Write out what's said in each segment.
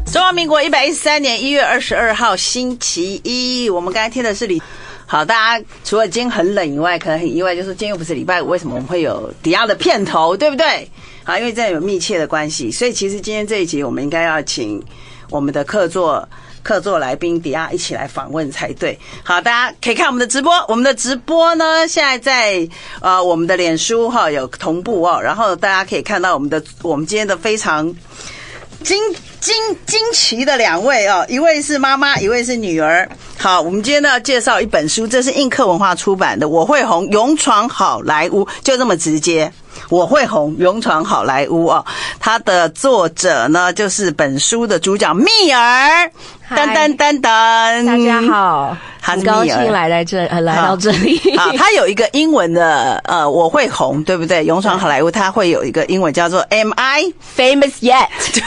中华民国113年1月22号星期一，我们刚才听的是好，大家除了今天很冷以外，可能很意外，就是今天又不是礼拜五，为什么我们会有迪亚的片头，对不对？好，因为这有密切的关系，所以其实今天这一集我们应该要请我们的客座来宾迪亚一起来访问才对。好，大家可以看我们的直播，我们的直播呢现在在我们的脸书有同步然后大家可以看到我们今天的非常惊奇的两位一位是妈妈，一位是女儿。好，我们今天呢要介绍一本书，这是印刻文化出版的《我会红，勇闯好莱坞》，就这么直接。我会红，勇闯好莱坞它的作者呢就是本书的主角蜜儿。噔噔噔噔， 大家好，很高兴来到这里。 好，它有一个英文的我会红，对不对？勇闯好莱坞，它会有一个英文叫做 Am I famous yet？ 对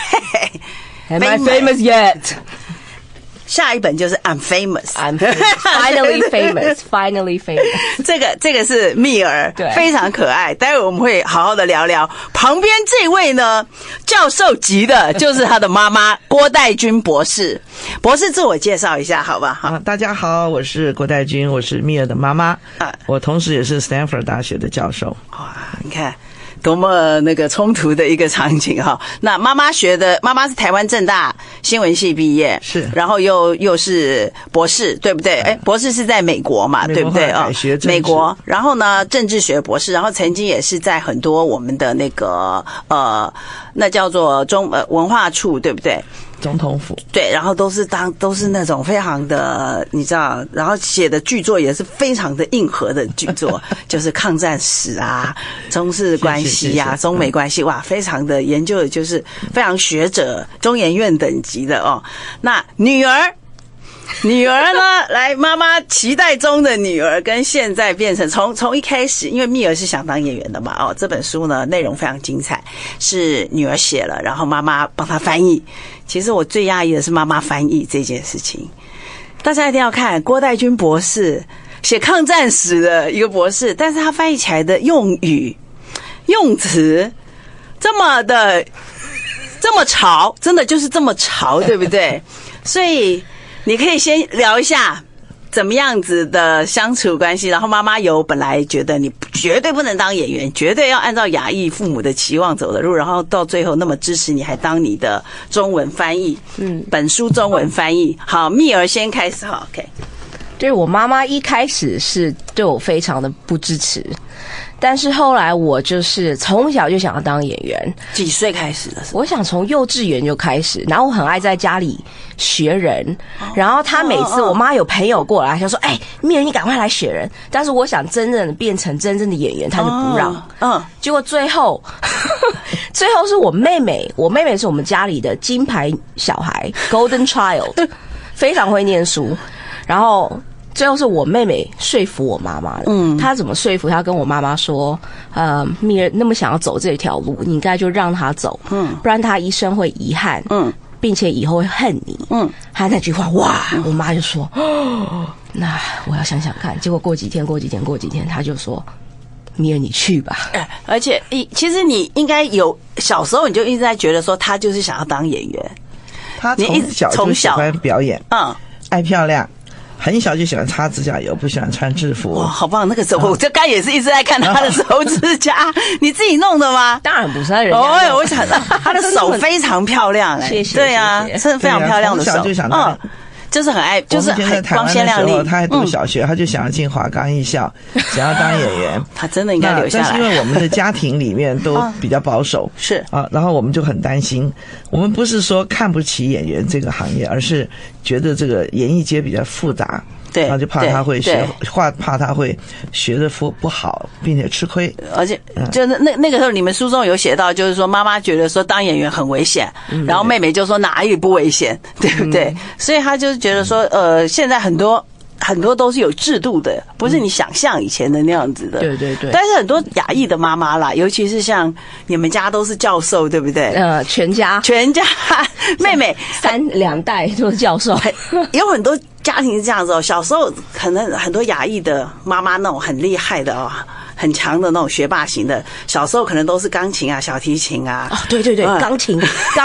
，Am I famous yet？ 下一本就是 I'm famous， I'm finally famous， finally famous。 这个是蜜儿，对，非常可爱。待会我们会好好的聊聊。旁边这位呢，教授级的，就是他的妈妈郭代君博士。博士自我介绍一下，好吧？好， 大家好，我是郭代君，我是蜜儿的妈妈，我同时也是 Stanford 大学的教授。 哇，你看。多么那个冲突的一个场景那妈妈是台湾政大新闻系毕业， 是， 然后又是博士，对不对？博士是在美国嘛，对不对？美国，然后呢政治学博士，然后曾经也是在很多我们的那个那叫做文化处，对不对？ 总统府，对， 然后都是那种非常的，你知道，然后写的剧作也是非常的硬核的剧作，就是抗战史中日关系中美关系，哇，非常的研究的就是非常学者，中研院等级的那女儿呢，来，妈妈期待中的女儿跟现在变成从一开始，因为蜜儿是想当演员的嘛这本书呢内容非常精彩，是女儿写了，然后妈妈帮她翻译。其实我最讶异的是妈妈翻译这件事情，大家一定要看郭代君博士写抗战史的一个博士，但是他翻译起来的用词这么潮，真的就是这么潮，对不对？所以你可以先聊一下怎么样子的相处关系，然后妈妈本来觉得你绝对不能当演员，绝对要按照亚裔父母的期望走的路，然后到最后那么支持你，还当你的中文翻译，本书中文翻译。好，蜜儿先开始OK。 对，我妈妈一开始是对我非常的不支持，但是后来我就是从小就想要当演员。 几岁开始的？ 我想从幼稚园就开始，然后我很爱在家里学人，然后他每次我妈有朋友过来，她说：“哎，蜜儿，你赶快来学人。”但是我想真正的变成真正的演员，她就不让。结果最后是我妹妹是我们家里的金牌小孩 ，Golden Child， 非常会念书，然后。最后是我妹妹说服我妈妈的。她怎么说服？她跟我妈妈说：“蜜儿那么想要走这条路，你应该就让她走，不然她一生会遗憾，并且以后会恨你。”她那句话，哇！我妈就说：“那我要想想看。”结果过几天，她就说：“蜜儿，你去吧。” 而且其实你应该有小时候你就一直在觉得说，她就是想要当演员。 她从小就喜欢表演，爱漂亮。很小就喜欢擦指甲油，不喜欢穿制服。 哇，好棒！那个时候我这刚也是一直在看他的手指甲，你自己弄的吗？ 当然不是，人家我想他的手非常漂亮， 谢谢。 对啊，是非常漂亮的手。 从小就想就是很爱，就是很光鲜亮丽。 他还读小学，他就想要进华冈艺校，想要当演员。 他真的应该留下来。 但是因为我们的家庭里面都比较保守， 是然后我们就很担心。我们不是说看不起演员这个行业，而是觉得这个演艺界比较复杂。 对， 然后就怕他会怕他会学的不好，并且吃亏。 而且，就那个时候，你们书中有写到，就是说妈妈觉得说当演员很危险，然后妹妹就说哪里不危险，对不对？所以她就是觉得说，现在很多都是有制度的，不是你想象以前的那样子的。 对对对。 但是很多亚裔的妈妈啦，尤其是像你们家都是教授，对不对？ 全家妹妹两代都是教授， 有很多家庭是这样子小时候可能很多亚裔的妈妈那种很厉害的很强的那种学霸型的，小时候可能都是钢琴啊、小提琴啊。 哦，对对对，钢琴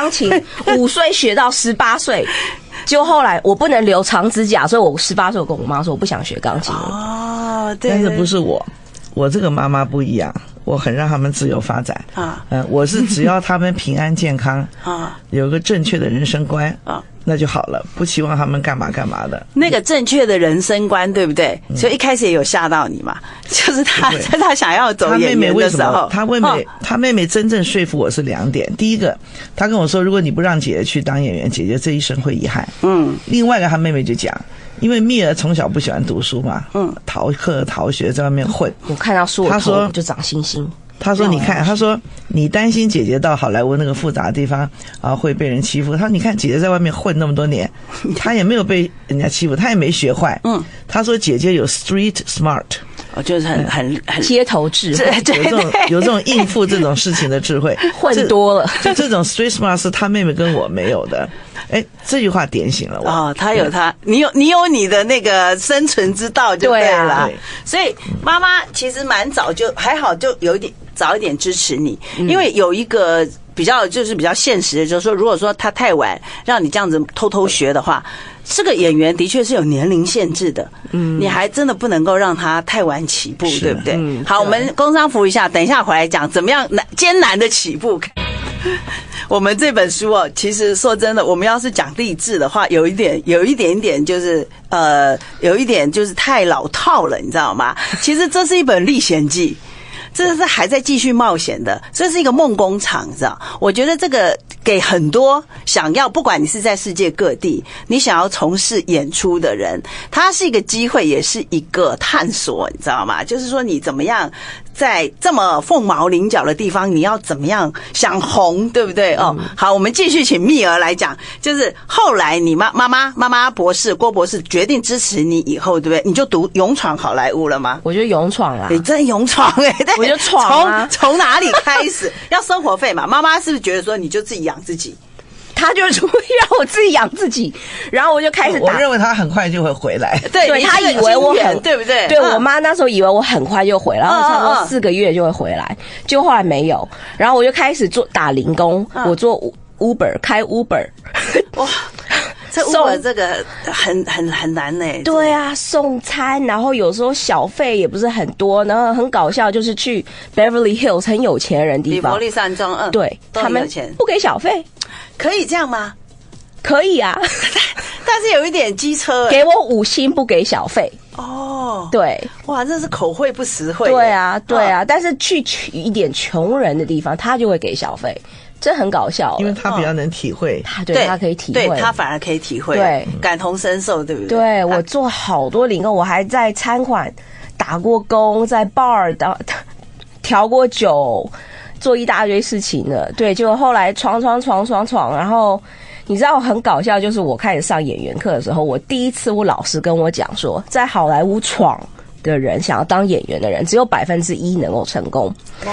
，5岁学到18岁。就后来我不能留长指甲，所以我18岁我跟我妈说我不想学钢琴了。 哦，对， 但是不是我这个妈妈不一样，我很让他们自由发展啊。我是只要他们平安健康啊，有个正确的人生观啊，那就好了，不期望他们干嘛干嘛的。 那个正确的人生观，对不对？所以一开始也有吓到你嘛，就是他想要走演员的时候， 他妹妹真正说服我是2点。第一个，他跟我说，如果你不让姐姐去当演员，姐姐这一生会遗憾。另外一个，他妹妹就讲，因为蜜儿从小不喜欢读书嘛，逃课逃学在外面混。 我看到书，他说就长星星。 他说：“你看，他说你担心姐姐到好莱坞那个复杂的地方啊会被人欺负。他说你看姐姐在外面混那么多年，她也没有被人家欺负，她也没学坏。他说姐姐有 street smart， 就是很街头智慧， 有这种应付这种事情的智慧， 混多了。 就这种 street smart 是他妹妹跟我没有的。哎，这句话点醒了我。 哦，他有他，你有你的那个生存之道就对了。对，所以妈妈其实蛮早就还好，就有一点早一点支持你，因为有一个比较现实的，就是说，如果说他太晚让你这样子偷偷学的话，这个演员的确是有年龄限制的，你还真的不能够让他太晚起步，对不对？好，我们工商服务一下，等一下回来讲怎么样艰难的起步。我们这本书哦，其实说真的，我们要是讲励志的话，有一点就是有一点就是太老套了，你知道吗？其实这是一本历险记。这是还在继续冒险的，这是一个梦工厂，知道？我觉得这个给很多想要，不管你是在世界各地，你想要从事演出的人，它是一个机会，也是一个探索，你知道吗？就是说你怎么样在这么凤毛麟角的地方，你要怎么样想红，对不对？哦，好，我们继续请蜜儿来讲，就是后来你妈妈博士郭博士决定支持你以后，对不对？你就勇闯好莱坞了吗？ 我就勇闯啊！ 你真勇闯我就闯啊！ 从哪里开始？要生活费嘛？妈妈是不是觉得说你就自己养自己？ 他就说让我自己养自己，然后我就开始我认为他很快就会回来。 对， 他以为我对不对？ 对，我妈那时候以为我很快就回来，然后差不多4个月就会回来，就后来没有。然后我就开始打零工，我做 Uber 开 Uber。 哇，这 Uber 这个很难呢。 对啊，送餐，然后有时候小费也不是很多，然后很搞笑，就是去 Beverly Hills 很有钱人地方， 比佛利山庄， 对，他们不给小费， 可以这样吗？ 可以啊， 但是有一点机车， 给我5星不给小费。 哦， 对， 哇，这是口惠不实惠。 对啊，对啊，但是去一点穷人的地方，他就会给小费。这很搞笑， 因为他比较能体会， 他可以体会， 对他反而可以体会， 对， 感同身受，对不对？ 对，我做好多零工，我还在餐馆打过工，在 bar 调过酒，做一大堆事情的。对，结果后来闯，然后你知道很搞笑，就是我开始上演员课的时候，我第一次我老师跟我讲说，在好莱坞闯的人，想要当演员的人，只有1%能够成功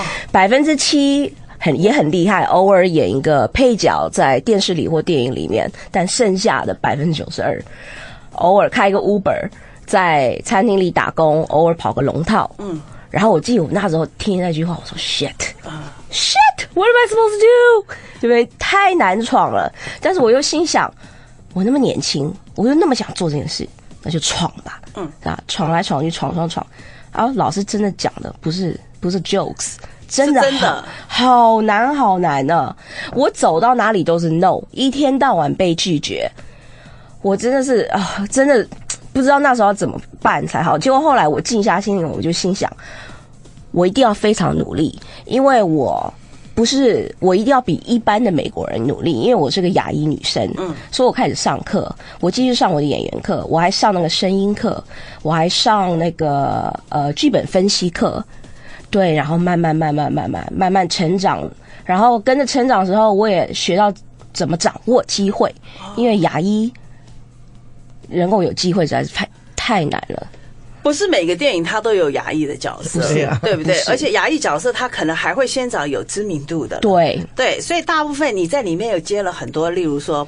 ，7%。也很厉害，偶尔演一个配角在电视里或电影里面，但剩下的92%，偶尔开一个 Uber， 在餐厅里打工，偶尔跑个龙套。然后我记得我那时候听那句话，我说 shit，what am I supposed to do？ 对不对？太难闯了。但是我又心想，我那么年轻，我又那么想做这件事，那就闯吧。闯来闯去，闯。然后老师真的讲的不是 jokes。真的好难呢！我走到哪里都是 no， 一天到晚被拒绝，我真的是真的不知道那时候要怎么办才好。结果后来我静下心来，我就心想，我一定要非常努力，因为我一定要比一般的美国人努力，因为我是个亚裔女生，所以我开始上课，我继续上我的演员课，我还上那个声音课，我还上那个剧本分析课。对，然后慢慢成长，然后跟着成长的时候，我也学到怎么掌握机会，因为亚裔能够有机会实在是太难了。 不是每个电影它都有亚裔的角色，对不对？而且亚裔角色他可能还会先找有知名度的， 对， 所以大部分你在里面有接了很多，例如说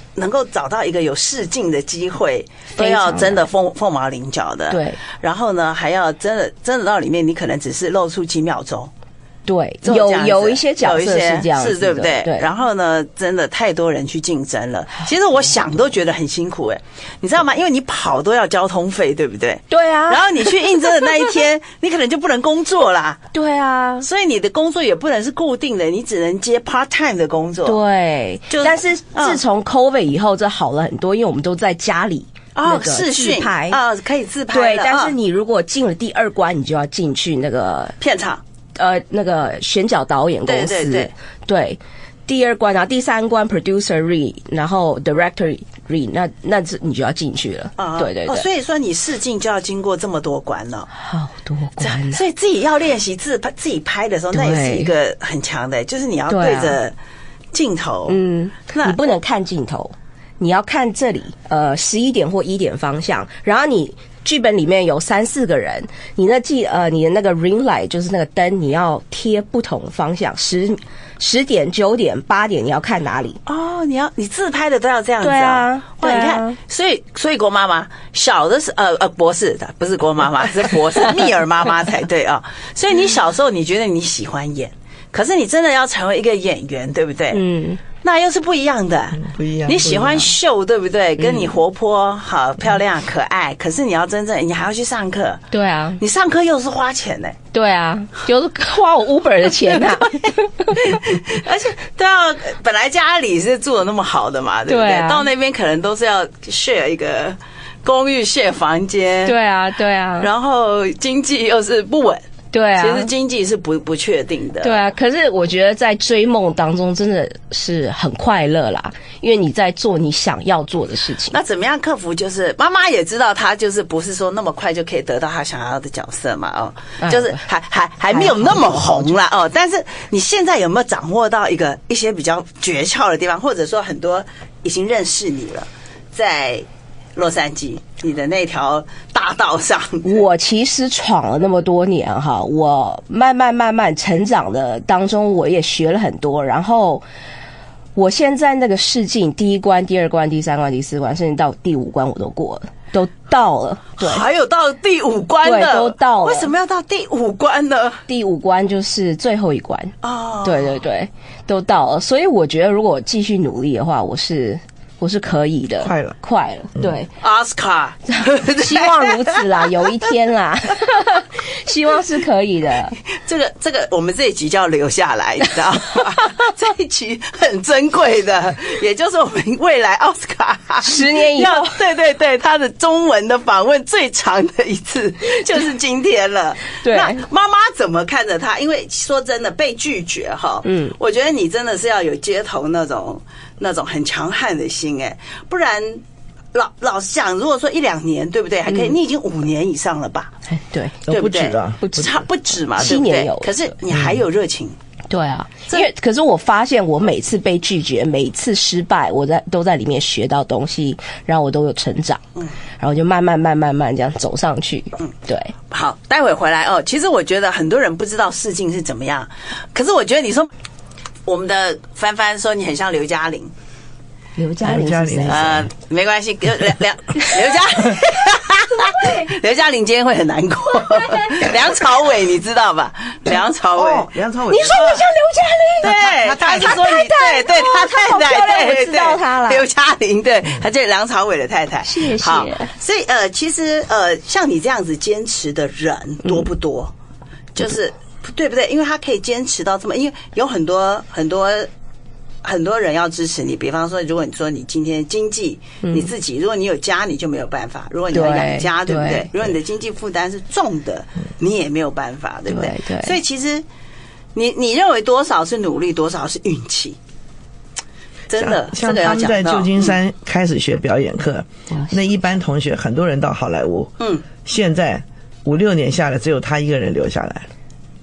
能够找到一个有试镜的机会，都要真的凤毛麟角的。 对， 然后呢，还要真的到里面，你可能只是露出几秒钟。 对，有一些角色是这样子的， 是对不对？ 对。 然后呢，真的太多人去竞争了。其实我想都觉得很辛苦你知道吗？因为你跑都要交通费，对不对？ 对啊。 然后你去应征的那一天，你可能就不能工作啦。 对啊。 所以你的工作也不能是固定的，你只能接 part time 的工作。 对。但是自从 COVID 以后，这好了很多，因为我们都在家里。 视讯拍可以自拍。 对，但是你如果进了第2关，你就要进去那个片场。 那个选角导演公司，对，第2关，然后第3关 producer read， 然后 director read， 那你就要进去了。对对对。 所以说你试镜就要经过这么多关了， 好多关。 所以自己要练习自己拍的时候，那也是一个很强的，就是你要对着镜头， 你不能看镜头，你要看这里，11点或1点方向，然后你。剧本里面有3、4个人，你的那个 ring light 就是那个灯，你要贴不同方向，10点、9点、8点，你要看哪里？ 你自拍的都要这样子对啊， 你看，所以郭妈妈小的是博士的，不是郭妈妈，是博士蜜儿妈妈才对啊。所以你小时候你觉得你喜欢演，可是你真的要成为一个演员，对不对？那又是不一样的， 不一样。 你喜欢秀，对不对？跟你活泼、好漂亮、可爱，可是你要真正，你还要去上课。 对啊， 你上课又是花钱对啊，就是花我 Uber 的钱而且都要本来家里是住的那么好的嘛，对不对？到那边可能都是要 share 一个公寓，share 房间。 对啊，对啊。 然后经济又是不稳。 对啊， 其实经济是不确定的。 对啊，可是我觉得在追梦当中真的是很快乐啦，因为你在做你想要做的事情。 那怎么样克服？就是妈妈也知道，她就是不是说那么快就可以得到她想要的角色嘛，就是还没有那么红啦但是你现在有没有掌握到一些比较诀窍的地方，或者说很多已经认识你了，在洛杉矶你的那条大道上？ 我其实闯了那么多年哈，我慢慢成长的当中，我也学了很多。然后我现在那个试镜第1关、第2关、第3关、第4关，甚至到第5关我都过了，都到了。对， 还有到第5关的， 对，都到了。 为什么要到第5关呢？ 第5关就是最后一关对对对，都到了。所以我觉得如果我继续努力的话，我是可以的，快了，对， 奥斯卡， 希望如此啦，有一天啦，希望是可以的。 这个，我们这一集就要留下来，你知道吗？这一集很珍贵的，也就是我们未来奥斯卡 10年以后， 对，他的中文的访问最长的一次就是今天了。 对， 那妈妈怎么看着他？因为说真的，被拒绝我觉得你真的是要有街头那种很强悍的心不然老实讲，如果说1、2年，对不对？还可以，你已经5年以上了吧？ 对， 对不对？ 不止不止嘛 ，7年有。 可是你还有热情。 对啊，因为可是我发现我每次被拒绝，每次失败，我都在里面学到东西，然后我都有成长，然后就慢慢这样走上去。对。 好，待会回来其实我觉得很多人不知道试镜是怎么样，可是我觉得你说我们的帆帆说你很像刘嘉玲。 刘嘉玲是谁？ 没关系，刘嘉玲今天会很难过。梁朝伟你知道吧？梁朝伟， 你说我像刘嘉玲？ 对，他是说你对他太太， 我知道他了。 刘嘉玲，对，他就是梁朝伟的太太。 谢谢。 好，所以其实像你这样子坚持的人多不多？就是对不对？因为他可以坚持到这么，因为有很多人要支持你，比方说，如果你说你今天经济你自己，如果你有家你就没有办法；如果你要养家，对不对？如果你的经济负担是重的，你也没有办法，对不对？ 对。 所以其实你认为多少是努力，多少是运气？真的， 像他们在旧金山开始学表演课，那一般同学很多人到好莱坞，现在5、6年下来，只有他一个人留下来了，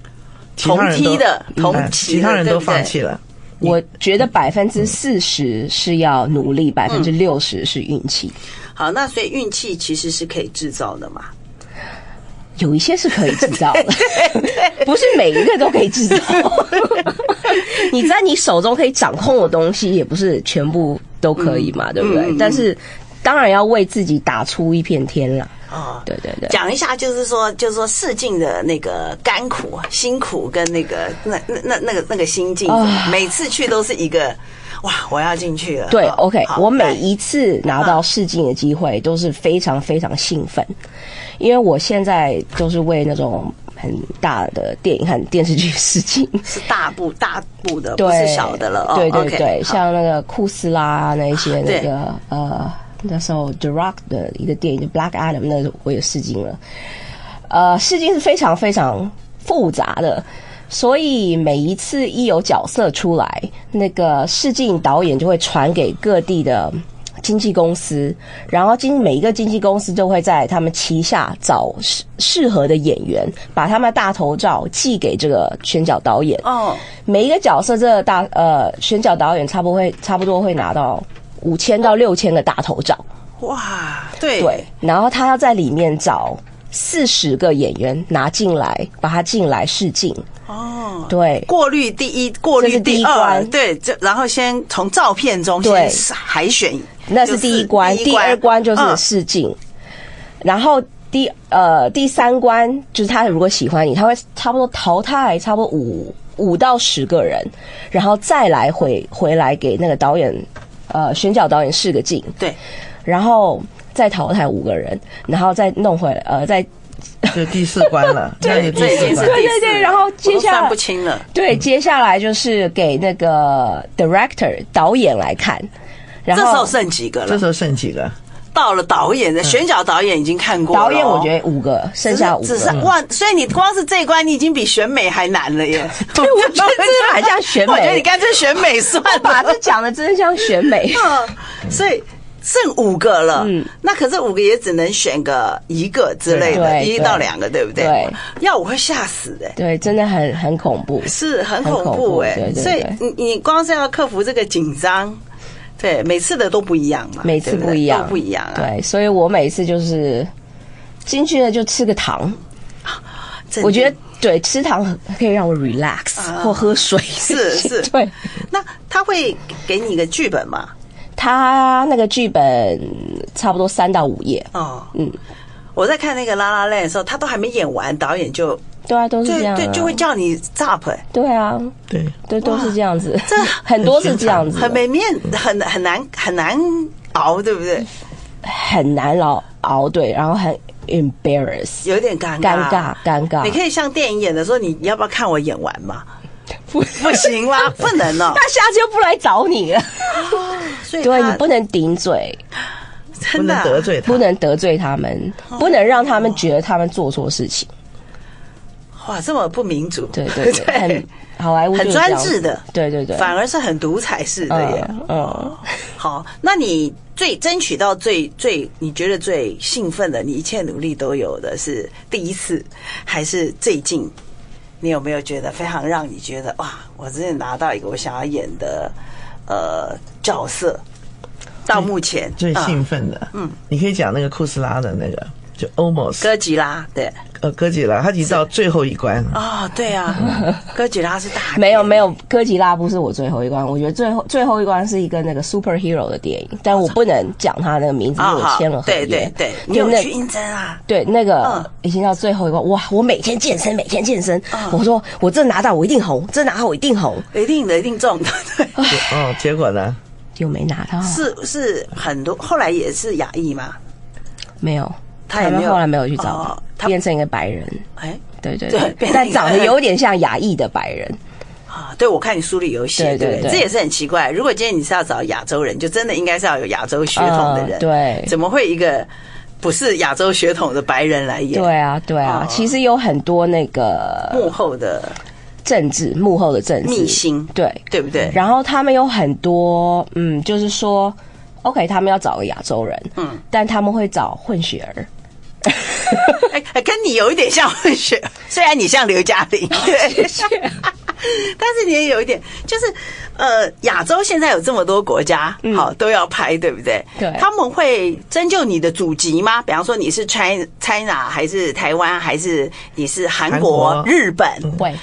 其他人都放弃了。 我觉得40%是要努力，60%是运气。 好，那所以运气其实是可以制造的嘛？ 有一些是可以制造的，不是每一个都可以制造。你在你手中可以掌控的东西，也不是全部都可以嘛，对不对？但是当然要为自己打出一片天啦。 哦， 对对对， 讲一下，就是说试镜的那个甘苦、辛苦跟那个那个心境，每次去都是一个哇，我要进去了。 对 ，OK， 我每一次拿到试镜的机会都是非常非常兴奋，因为我现在都是为那种很大的电影和电视剧试镜， 是大部的，不是小的了。 对对对，像那个库斯拉那一些那个那时候 The Rock 的一个电影《Black Adam》，那我也试镜了。试镜是非常非常复杂的，所以每一次一有角色出来，那个试镜导演就会传给各地的经纪公司，然后每一个经纪公司都会在他们旗下找适合的演员，把他们的大头照寄给这个选角导演。哦，每一个角色这个选角导演差不多会拿到5000到6000个大头照。 哇，对对，然后他要在里面找40个演员拿进来，把他进来试镜。哦，对， 过滤第一，过滤第二，对，然后先从照片中先海选， 那是第一关，第二关就是试镜，然后第3关就是他如果喜欢你，他会差不多淘汰差不多5到10个人，然后再来回来给那个导演选角导演试个镜， 对， 然后再淘汰5个人，然后再弄回再。 就第4关了， 对，这已经是第4， 对，然后接下来算不清了。 对，接下来就是给那个 director 导演来看，然后这时候剩几个了？ 这时候剩几个？ 到了导演的选角导演已经看过了， 导演我觉得5个，剩下5个。 只是哇，所以你光是这一关，你已经比选美还难了耶！ 对，我觉得这还像选美， 我觉得你干脆选美算了。 把这讲的真像选美， 所以。剩5个了，那可是5个也只能选个1个之类的，1到2个，对不对？ 对， 要我会吓死哎！ 对，真的很恐怖， 是很恐怖哎！所以你光是要克服这个紧张，对，每次的都不一样嘛， 每次不一样， 都不一样啊。 对，所以我每次就是进去了就吃个糖，我觉得对吃糖可以让我 relax，或喝水， 是， 对。 那他会给你一个剧本吗？ 他那个剧本差不多3到5页。哦， 我在看那个《La La Land》的时候，他都还没演完，导演就对啊，都是这样， 对，就会叫你 stop。 对啊，对，都是这样子，这很多是这样子， 很没面，很难熬，对不对？ 很难熬，对，然后很 embarrass， 有点尴尬。你可以像电影演的时候，你要不要看我演完嘛？不行啦，不能哦。 那下次又不来找你了。 所以对，你不能顶嘴， 不能得罪他， 不能得罪他们，不能让他们觉得他们做错事情。 哇，这么不民主， 对，很好莱坞很专制的， 对， 反而是很独裁式的耶。好，那你争取到最你觉得最兴奋的，你一切努力都有的是第一次，还是最近？你有没有觉得非常让你觉得哇，我真的拿到一个我想要演的角色？到目前最兴奋的，你可以讲那个库斯拉的那个，就 almost 哥吉拉，对， 哥吉拉，他已经到最后一关哦，对啊，哥吉拉是大没有，哥吉拉不是我最后一关，我觉得最后一关是一个那个 superhero 的电影，但我不能讲他那个名字，因为我签了合约。 对，你有去应征啊？ 对，那个已经到最后一关，哇！我每天健身，我说我这拿到我一定红，这拿到我一定红， 一定中的。对， 结果呢？ 又没拿到。 是很多，后来也是亚裔吗？ 没有。他们后来没有去找他，变成一个白人。 哎， 对，但长得有点像亚裔的白人啊。对，我看你书里有写，对，这也是很奇怪。如果今天你是要找亚洲人，就真的应该是要有亚洲血统的人。 对， 怎么会一个不是亚洲血统的白人来演？ 对啊，其实有很多那个幕后的政治秘辛，对不对？ 然后他们有很多，就是说 ，OK， 他们要找个亚洲人，但他们会找混血儿。 跟你有一点像混血，虽然你像刘嘉玲，对，但是你也有一点，就是亚洲现在有这么多国家，好都要拍，对不对？ 对， 他们会征就你的祖籍吗？比方说你是 China 还是台湾，还是你是韩国、日本？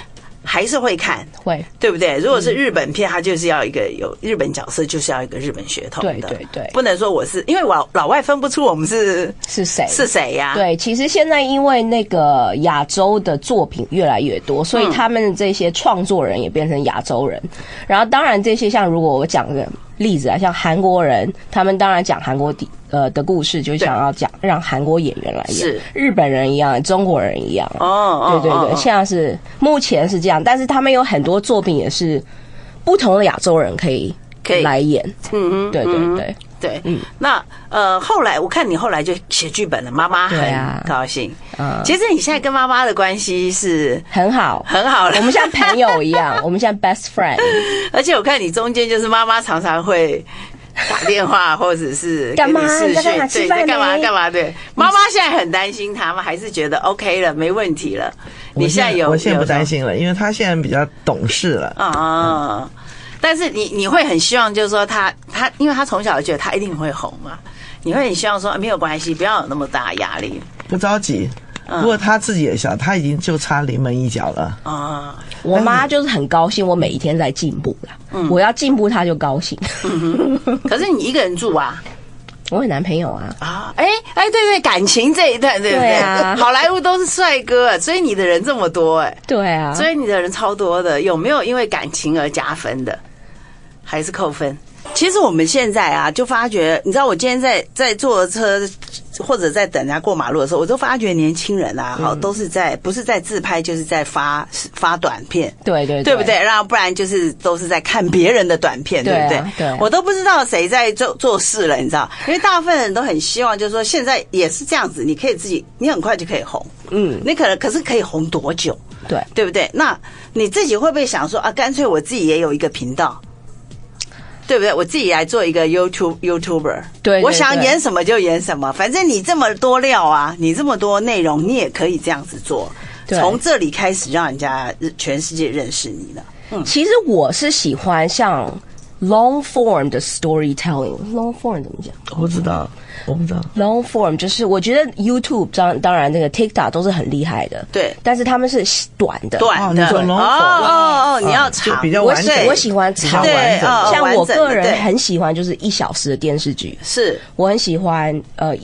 还是会看， 会， 对不对？如果是日本片，它就是要一个有日本角色，就是要一个日本血统的， 对， 不能说我是因为老外分不出我们是谁呀？ 对，其实现在因为那个亚洲的作品越来越多，所以他们这些创作人也变成亚洲人。然后当然这些像如果我讲的例子啊，像韩国人，他们当然讲韩国的故事，就想要讲让韩国演员来演， 是日本人一样，中国人一样。对，现在是目前是这样，但是他们有很多作品也是不同的亚洲人可以来演。对， 那后来我看你后来就写剧本了，妈妈很高兴。其实你现在跟妈妈的关系是很好了，我们像朋友一样，我们像 best friend。 而且我看你中间就是妈妈常常会打电话或者是干嘛视讯， 对，在干嘛？对，妈妈现在很担心他吗？还是觉得 OK 了，没问题了？你现在我现在不担心了，因为他现在比较懂事了。 但是你会很希望，就是说他，因为他从小就觉得他一定会红嘛，你会很希望说没有关系，不要有那么大压力， 不着急。不过他自己也想，他已经就差临门一脚了。 我妈就是很高兴，我每一天在进步了。我要进步，她就高兴。 可是你一个人住啊？ 我有男朋友啊。对，感情这一段对不对？好莱坞都是帅哥，追你的人这么多对啊， 追你的人超多的，有没有因为感情而加分的？还是扣分？其实我们现在就发觉，你知道，我今天在坐车或者在等人家过马路的时候，我都发觉年轻人都是不是在自拍，就是在发短片， 对不对？然后不然就是都是在看别人的短片，对不对？ 对， 我都不知道谁在做事了，你知道？因为大部分人都很希望，就是说现在也是这样子，你可以你很快就可以红，你可是可以红多久？对不对？那你自己会不会想说干脆我自己也有一个频道？对不对？我自己来做一个 YouTuber， 对， 我想演什么就演什么，反正你这么多料你这么多内容，你也可以这样子做，从这里开始让人家全世界认识你了。 其实我是喜欢像 long form 的 storytelling。long form 怎么讲？ 我不知道。 long form 就是我觉得 YouTube 当然那个 TikTok 都是很厉害的， 对， 但是他们是短的。 你说 long form 你要长， 比较完整。 我喜欢长， 对， 像我个人很喜欢就是1小时的电视剧， 是我很喜欢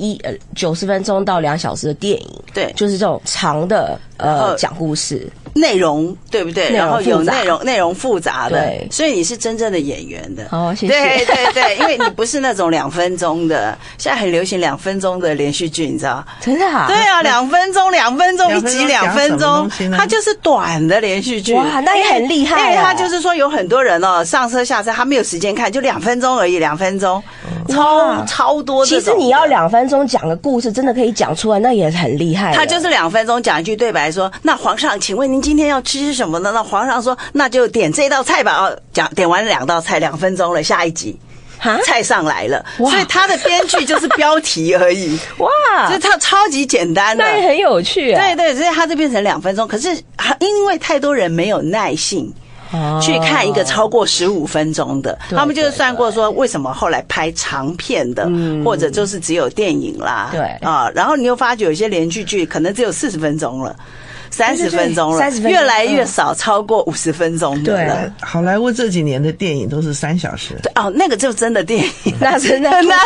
90分钟到2小时的电影， 对， 就是这种长的讲故事。 内容对不对？然后有内容复杂的， 对， 所以你是真正的演员的。 谢谢。 对，因为你不是那种2分钟的，现在很流行2分钟的连续剧，你知道？ 真的啊？ 对啊，2分钟一集2分钟，它就是短的连续剧。 哇，那也很厉害。 因为它就是说有很多人上车下车，他没有时间看，就2分钟而已，2分钟，超多。 其实你要2分钟讲个故事，真的可以讲出来，那也很厉害。 他就是2分钟讲一句对白，说：“那皇上，请问您今天要吃什么呢？”那皇上说：“那就点这道菜吧。”点完2道菜，2分钟了，下一集菜上来了。所以他的编剧就是标题而已。哇，所以他超级简单的， 那也很有趣。 对，所以他就变成2分钟。可是因为太多人没有耐性去看一个超过15分钟的，他们就是算过说为什么后来拍长片的，或者就是只有电影啦， 对然后你又发觉有些连续剧可能只有40分钟了。30分钟了，越来越少超过50分钟的了。 对，好莱坞这几年的电影都是3小时。 对那个就真的电影， 那真的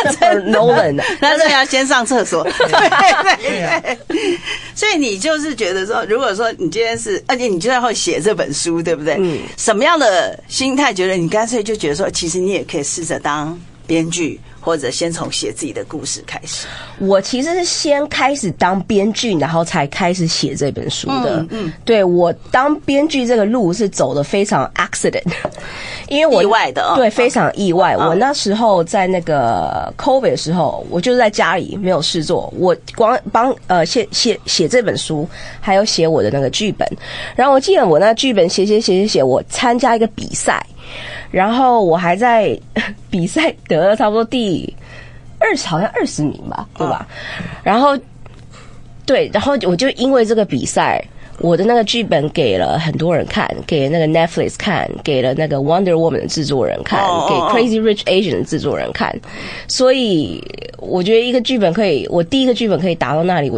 Nolan 的，那真的要先上厕所。对。所以你就是觉得说，如果说你今天是，而且你就要写这本书，对不对？什么样的心态？觉得你干脆就觉得说，其实你也可以试着当编剧。或者先从写自己的故事开始。 我其实是先开始当编剧，然后才开始写这本书的。对，我当编剧这个路是走的非常 accident， 因为我意外的， 对，非常意外。我那时候在那个 COVID 的时候，我就是在家里没有事做，我光帮写这本书，还有写我的那个剧本。然后我记得我那剧本写，我参加一个比赛。然后我还在比赛得了差不多好像20名吧，对吧？然后我就因为这个比赛，我的那个剧本给了很多人看，给那个 Netflix 看，给了那个 Wonder Woman 的制作人看，给 Crazy Rich Asian 的制作人看。所以我觉得一个剧本我第一个剧本可以达到那里，我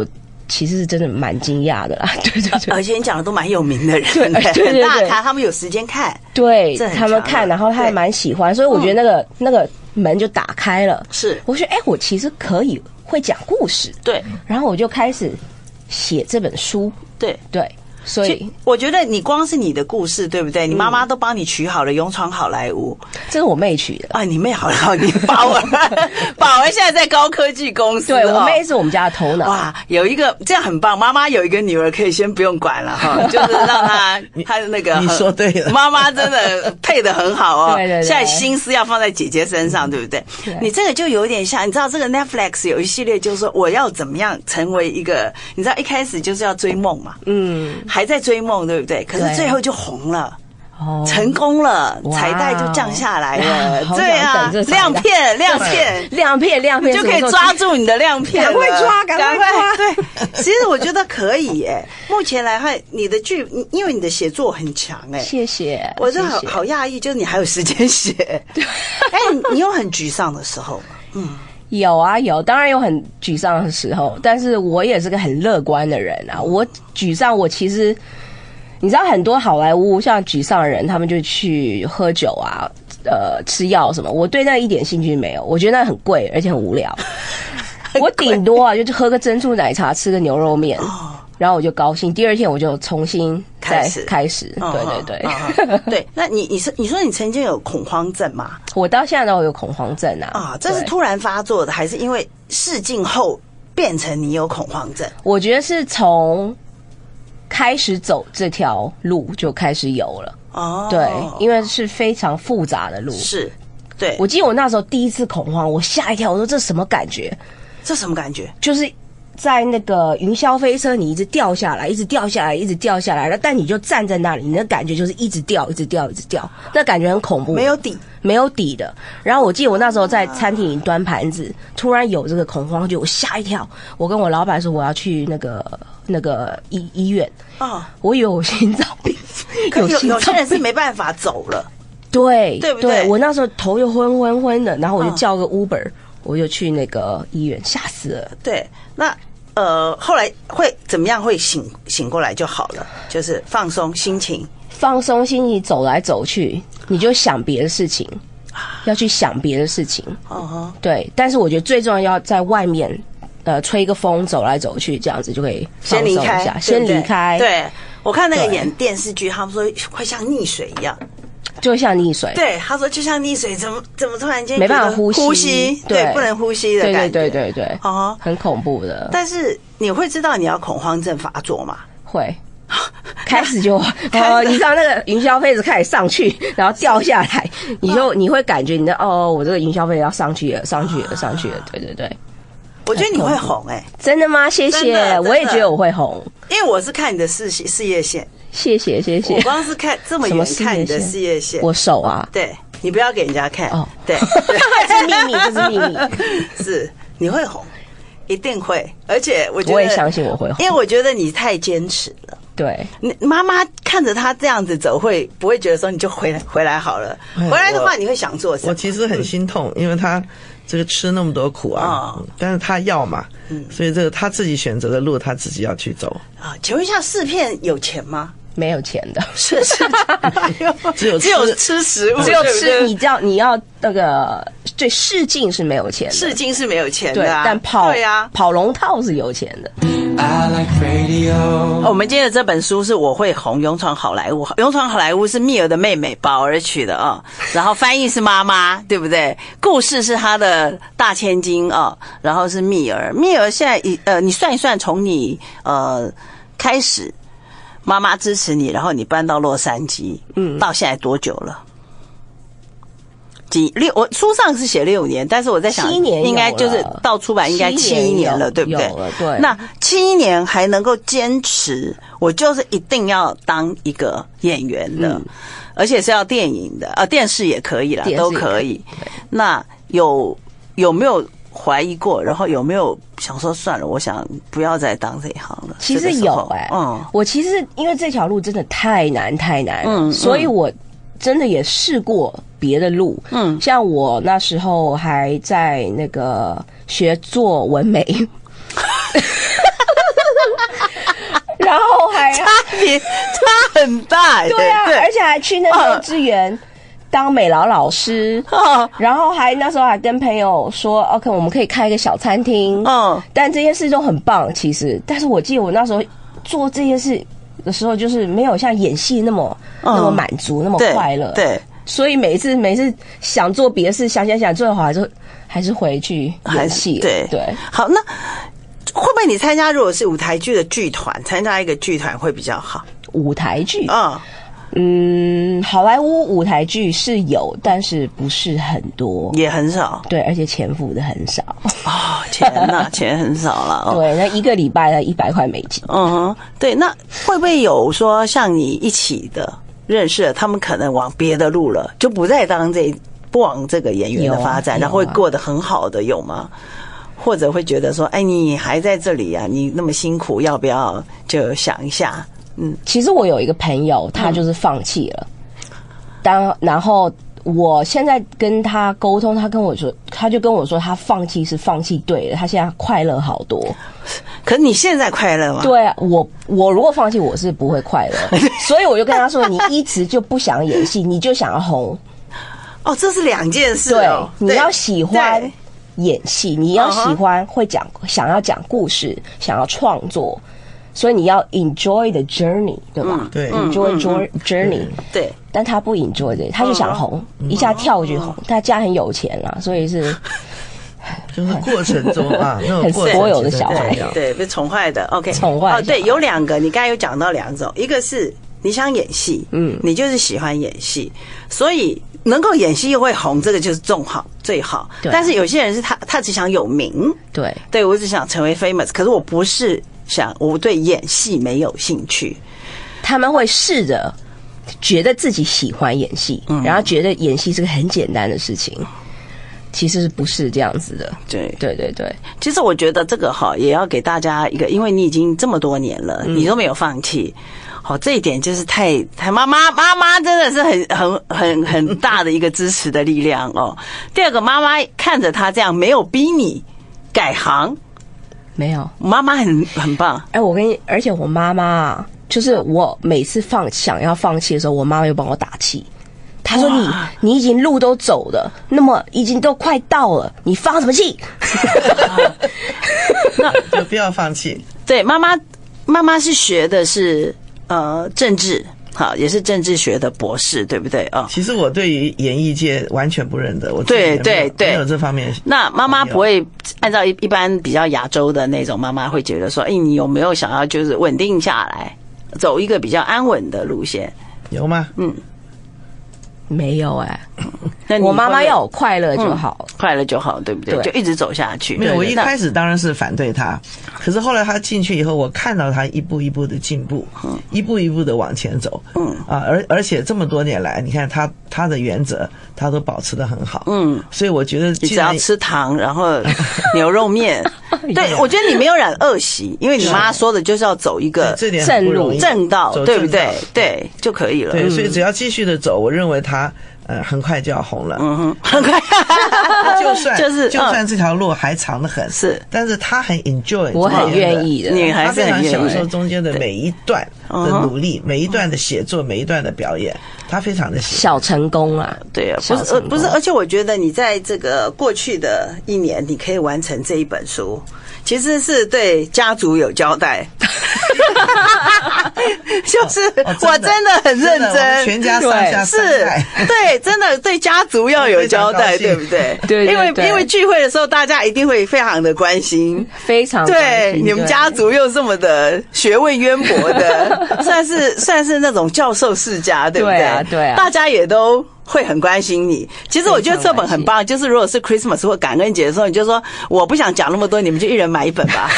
其实是真的蛮惊讶的啦，对对对， 而且你讲的都蛮有名的人， 对大咖，他们有时间看， 对他们看，然后他还蛮喜欢，所以我觉得那个门就打开了。 是， 我觉得我其实会讲故事， 对， 然后我就开始写这本书， 对对。所以我觉得你光是你的故事，对不对？你妈妈都帮你取好了勇闯好莱坞， 这是我妹取的啊！你妹好了，你宝儿现在在高科技公司， 对我妹是我们家的头脑。 哇，有一个这样很棒，妈妈有一个女儿可以先不用管了哈，就是让她那个你说对了， 妈妈真的配得很好哦。 对对对， 现在心思要放在姐姐身上，对不对？你这个就有点像，你知道这个 Netflix 有一系列，就是说我要怎么样成为一个，你知道一开始就是要追梦嘛，还在追梦，对不对？可是最后就红了，成功了，彩带就降下来了。对啊，亮片就可以抓住你的亮片， 赶快抓！ 对，其实我觉得可以耶。目前来看，你的剧，因为你的写作很强哎， 谢谢。 我真的好讶异，就是你还有时间写。哎，你有很沮丧的时候吗？ 有啊，有，当然有很沮丧的时候，但是我也是个很乐观的人啊。我沮丧，我其实你知道，很多好莱坞像沮丧的人，他们就去喝酒啊，吃药什么。我对那一点兴趣没有，我觉得那很贵，而且很无聊。我顶多啊，就喝个珍珠奶茶，吃个牛肉面。然后我就高兴，第二天我就重新再开始。对对对， 对。那你说你曾经有恐慌症吗？ 我到现在都有恐慌症啊。 啊，这是突然发作的，还是因为试镜后变成你有恐慌症？ 我觉得是从开始走这条路就开始有了。哦，对，因为是非常复杂的路。 是，对。 我记得我那时候第一次恐慌，我吓一跳，我说这什么感觉？ 这什么感觉？ 就是在那个云霄飞车，你一直掉下来，一直掉下来，一直掉下来，但你就站在那里，你的感觉就是一直掉，一直掉，一直掉，那感觉很恐怖，没有底的。然后我记得我那时候在餐厅里端盘子，突然有这个恐慌，就我吓一跳。我跟我老板说我要去那个医院啊，我以为我心脏病， 有些人是没办法走了， 对不对？ 我那时候头又昏的，然后我就叫个 Uber，我就去那个医院，吓死了。 对，那。后来会怎么样？会醒过来就好了，就是放松心情， 走来走去，你就想别的事情，要去想别的事情。对。但是我觉得最重要在外面，吹个风，走来走去，这样子就可以放松一下，先离开。 对，我看那个演电视剧，他们说会像溺水一样。 就像溺水， 对，他说就像溺水，怎么突然间没办法呼吸， 对，不能呼吸的感觉， 对，很恐怖的。 但是你会知道你要恐慌症发作吗？ 会，开始就你知道那个云霄飞车开始上去，然后掉下来，你会感觉你的我这个云霄飞车要上去了，对。 我觉得你会红真的吗？谢谢，我也觉得我会红， 因为我是看你的事业线。 谢谢。 我光是看这么远看你的事业线， 我手啊， 对，你不要给人家看哦。对， 这是秘密， 是你会红，一定会，而且我觉得我也相信我会红， 因为我觉得你太坚持了。 对， 你妈妈看着他这样子走，不会觉得说你就回来好了？回来的话，你会想做什么？ 我其实很心痛，因为他这个吃那么多苦啊，但是他要嘛，所以这个他自己选择的路，他自己要去走啊。请问一下，试片有钱吗？ 没有钱的， 是， 只有吃食物， 只有吃。你要那个对试镜是没有钱的， 试镜是没有钱的， 对，但跑龙套是有钱的。 我们今天的这本书是我会红，勇闯好莱坞。勇闯好莱坞是蜜儿的妹妹宝儿取的啊，然后翻译是妈妈，对不对？故事是她的大千金啊，然后是蜜儿。蜜儿现在你算一算，从你开始。妈妈支持你，然后你搬到洛杉矶，到现在多久了？我书上是写6年，但是我在想 7年， 应该就是到出版应该7年了，对不对？ 对。 那7年还能够坚持，我就是一定要当一个演员的，而且是要电影的，电视也可以啦，都可以。那有没有怀疑过？然后有没有想说算了，我想不要再当这一行了？ 其实有我其实因为这条路真的太难，所以我真的也试过别的路。像我那时候还在那个学做纹眉。 然后还差很大。 对啊，而且还去那个幼稚园当美劳老师，然后那时候还跟朋友说 ，OK， 我们可以开一个小餐厅。但这件事都很棒，其实，但是我记得我那时候做这件事的时候，就是没有像演戏那么满足，那么快乐。 对， 所以每次想做别的事，想，最后还是回去演戏。对。 好，那会不会你参加如果是舞台剧的剧团，参加一个剧团会比较好？ 舞台剧好莱坞舞台剧是有，但是不是很多， 也很少。 对，而且钱付的很少。 钱很少了。 对，那一个礼拜的100块美金。 对，那会不会有说像你一起的认识的，他们可能往别的路了，就不往这个演员的发展，然后会过得很好的，有吗？或者会觉得说，哎，你还在这里啊，你那么辛苦，要不要就想一下？ 其实我有一个朋友，他就是放弃了。然后我现在跟他沟通，他就跟我说，他放弃是放弃对了，他现在快乐好多。 可是你现在快乐吗？ 对啊，我如果放弃，我是不会快乐。所以我就跟他说，你一直就不想演戏，你就想要红。 这是两件事哦。 对，你要喜欢演戏，你要喜欢想要讲故事，想要创作。所以你要 enjoy the journey， 对吧？ 对 ，enjoy journey。 对， 但他不 enjoy 这，他就想红，一下跳就红。他家很有钱啦，所以是就是过程中那种很所有的小孩， 对，被宠坏的。OK， 宠坏。 对，有2个，你刚才有讲到2种，一个是你想演戏，你就是喜欢演戏，所以能够演戏又会红，这个就是最好。但是有些人是他只想有名，对我只想成为 famous， 可是我不是。我对演戏没有兴趣， 他们会试着觉得自己喜欢演戏，然后觉得演戏是个很简单的事情，其实不是这样子的。对。 其实我觉得这个也要给大家一个，因为你已经这么多年了，你都没有放弃。这一点就是太妈妈真的是很大的一个支持的力量哦。第二个，妈妈看着他这样，没有逼你改行。 没有， 妈妈很棒。 而且我妈妈就是我每次想要放弃的时候，我妈妈又帮我打气。她说你已经路都走了，那么已经都快到了，你放什么气？ 那就不要放弃。 对，妈妈是学的是政治。好，也是政治学的博士，对不对？ 其实我对于演艺界完全不认得，我对没有这方面。 那妈妈不会按照一般比较亚洲的那种妈妈会觉得说，你有没有想要就是稳定下来，走一个比较安稳的路线？ 有吗？ 没有我妈妈要我快乐就好， 快乐就好，对不对？就一直走下去。 没有，我一开始当然是反对他，可是后来他进去以后，我看到他一步一步的进步，一步一步的往前走，而且这么多年来，你看他的原则，他都保持得很好，所以我觉得你只要吃糖，然后牛肉面，对，我觉得你没有染恶习，因为你妈说的就是要走一个正路正道，对不对？对，就可以了。 对，所以只要继续的走，我认为他很快就要红了， 很快。 就算这条路还长得很， 是， 但是他很 enjoy， 我很愿意的， 你还是很享受中间的每一段的努力，每一段的写作，每一段的表演，他非常的喜欢。 小成功啊， 对啊，不是，而且我觉得你在这个过去的1年，你可以完成这一本书，其实是对家族有交代。就是我真的很认真， 全家上下是，对，真的对家族要有交代，对不对？ 对， 因为聚会的时候，大家一定会非常的关心， 非常对你们家族又这么的学问渊博的，算是那种教授世家，对不对？ 对啊， 大家也都会很关心你。其实我觉得这本很棒，就是如果是 Christmas 或感恩节的时候，你就说我不想讲那么多，你们就一人买一本吧，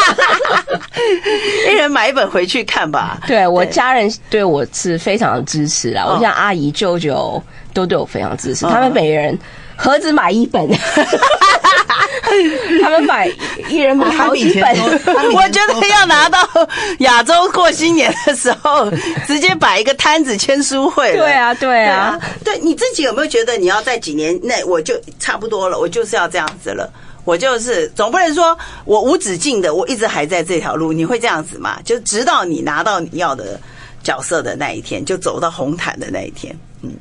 一人买一本回去看吧。 对，我家人对我是非常的支持啦，我像阿姨、舅舅都对我非常支持，他们每人盒子买1本。他们买一人买好几本， 我觉得要拿到亚洲过新年的时候，直接摆一个摊子签书会了。 对啊，对啊， 对，你自己有没有觉得你要在几年内我就差不多了，我就是要这样子了？ 我就是总不能说我无止境的，我一直还在这条路，你会这样子吗？就直到你拿到你要的角色的那一天，就走到红毯的那一天。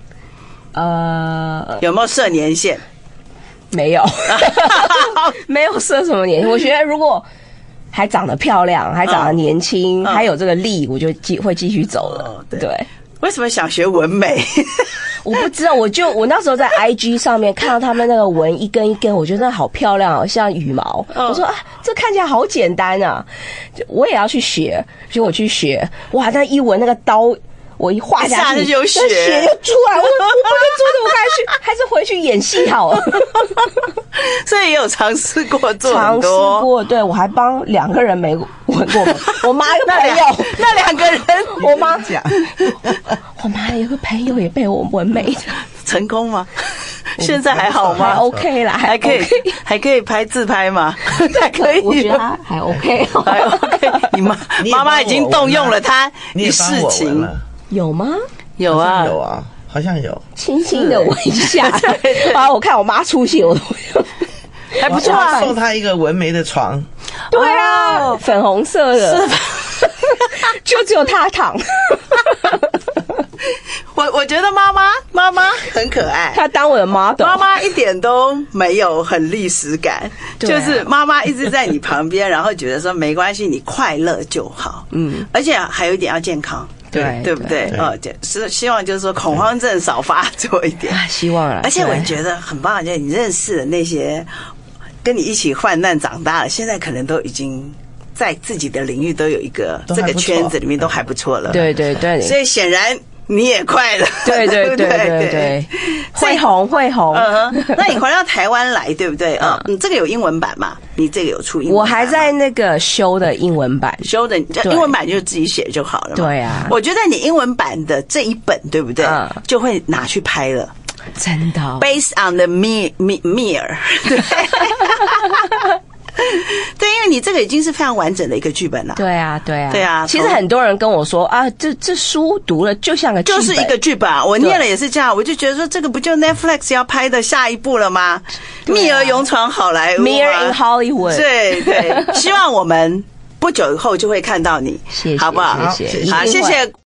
有没有设年限？ 没有，没有设什么年限。我觉得如果还长得漂亮，还长得年轻，还有这个力，我就会继续走了。对。 为什么想学纹眉？ 我不知道，我那时候在 IG 上面看到他们那个纹一根一根，我觉得好漂亮哦，像羽毛。我说啊，这看起来好简单啊，我也要去学。所以我去学，哇，那一纹那个刀。我一画下去， 就血就出来，我不能做的，我还是回去演戏好了。 所以也有尝试过做很多，尝试过，对，我还帮2个人没纹过眉，我妈一个朋友， 那2个人， 我妈讲，我妈有个朋友也被我纹眉， 成功吗？现在还好吗？ 还 OK 啦， 还可以拍自拍吗？还可以， 我觉得还 OK， 还 OK。你妈妈已经动用了她一事情。 有吗？ 有啊， 有啊，好像有， 轻轻的纹一下。啊，我看我妈出血，我都还不错啊。 送她一个纹眉的床。 对啊，粉红色的，就只有她躺。 我觉得妈妈很可爱， 她当我的 model， 妈妈一点都没有很历史感，就是妈妈一直在你旁边，然后觉得说没关系，你快乐就好，而且还有一点要健康。对不对？是希望就是说恐慌症少发作一点， 希望啊。 而且我觉得很棒，就是你认识的那些跟你一起患难长大了，现在可能都已经在自己的领域都有一个这个圈子里面都还不错了。 对， 所以显然你也快乐。 对，会红。 那你回到台湾来，对不对？你这个有英文版嘛？你这个有出英文版？ 我还在那个修的英文版， 修的英文版就自己写就好了嘛。 对啊， 我觉得你英文版的这一本，对不对？就会拿去拍了。 真的。 Based on the mirror， 对。对，因为你这个已经是非常完整的一个剧本了。 对啊。其实很多人跟我说啊，这书读了就像个剧本， 就是一个剧本。我念了也是这样，我就觉得说这个不就 Netflix 要拍的下一部了吗？密儿勇闯好莱坞 ，Mirror in Hollywood。 对，希望我们不久以后就会看到你， 谢谢， 好不好？ 谢谢， 好，谢谢。